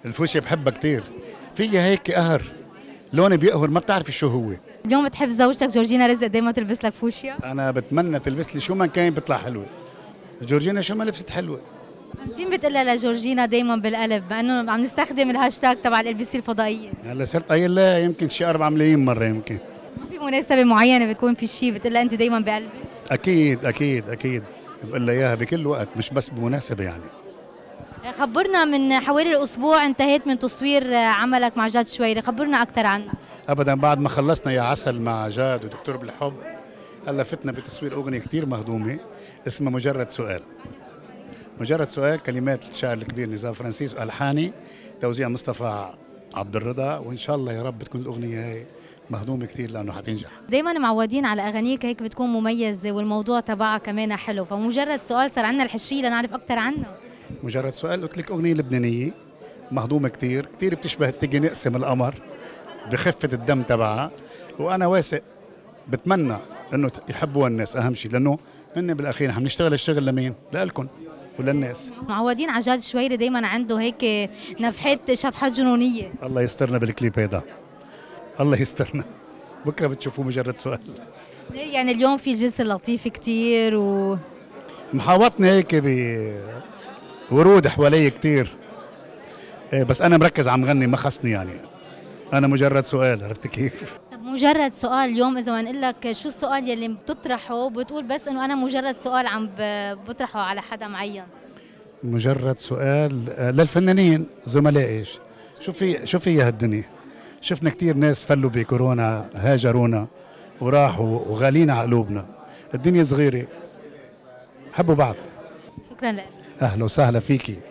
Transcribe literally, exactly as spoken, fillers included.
الفوشيا بحبها كتير، فيها هيك قهر، لوني بيقهر ما بتعرفي شو هو. اليوم بتحب زوجتك جورجينا رزق دايما تلبس لك فوشيا؟ انا بتمنى تلبس لي شو ما كان بيطلع حلوه. جورجينا شو ما لبست حلوه. مين بتقلها لجورجينا دايما بالقلب بانه عم نستخدم الهاشتاج تبع ال بي سي الفضائيه؟ هلا صرت قايل لها يمكن شي أربعة ملايين مره يمكن. ما في مناسبه معينه بتكون في شيء بتقلها انت دايما بقلبي؟ اكيد اكيد اكيد بقول لها اياها بكل وقت مش بس بمناسبه يعني. خبرنا، من حوالي الاسبوع انتهيت من تصوير عملك مع جاد شويري، خبرنا اكثر عنه. ابدا بعد ما خلصنا يا عسل مع جاد ودكتور بالحب هلا فتنا بتصوير اغنيه كثير مهضومه اسمها مجرد سؤال. مجرد سؤال، كلمات الشاعر الكبير نزار فرانسيس والحاني توزيع مصطفى عبد الرضا، وان شاء الله يا رب تكون الاغنيه هي مهضومه كثير لانه حتنجح. دايما معودين على اغانيك هيك بتكون مميزه والموضوع تبعها كمان حلو، فمجرد سؤال صار عندنا الحشيه لنعرف اكثر عنه. مجرد سؤال قلت لك اغنيه لبنانيه مهضومه كثير كثير بتشبه تيجي نقسم القمر بخفه الدم تبعها، وانا واثق بتمنى انه يحبوها الناس اهم شيء، لانه هن بالاخير عم نشتغل الشغل لمين؟ لالكم وللناس. معودين على جاد شويري دايما عنده هيك نفحات شطحات جنونيه. الله يسترنا بالكليب هيدا، الله يسترنا، بكره بتشوفوه مجرد سؤال. ليه يعني اليوم في الجنس اللطيف كتير و محاوطني هيك بورود حوالي كتير، بس انا مركز عم غني ما خصني يعني، انا مجرد سؤال، عرفت كيف؟ طب مجرد سؤال اليوم اذا ما نقول لك شو السؤال يلي بتطرحه بتقول بس انه انا مجرد سؤال عم بطرحه على حدا معين؟ مجرد سؤال للفنانين زملائي، شو في شو في هالدنيا؟ شفنا كتير ناس فلوا بكورونا هاجرونا وراحوا وغالين على قلوبنا، الدنيا صغيرة، حبوا بعض. شكرا لك. أهلا وسهلا فيكي.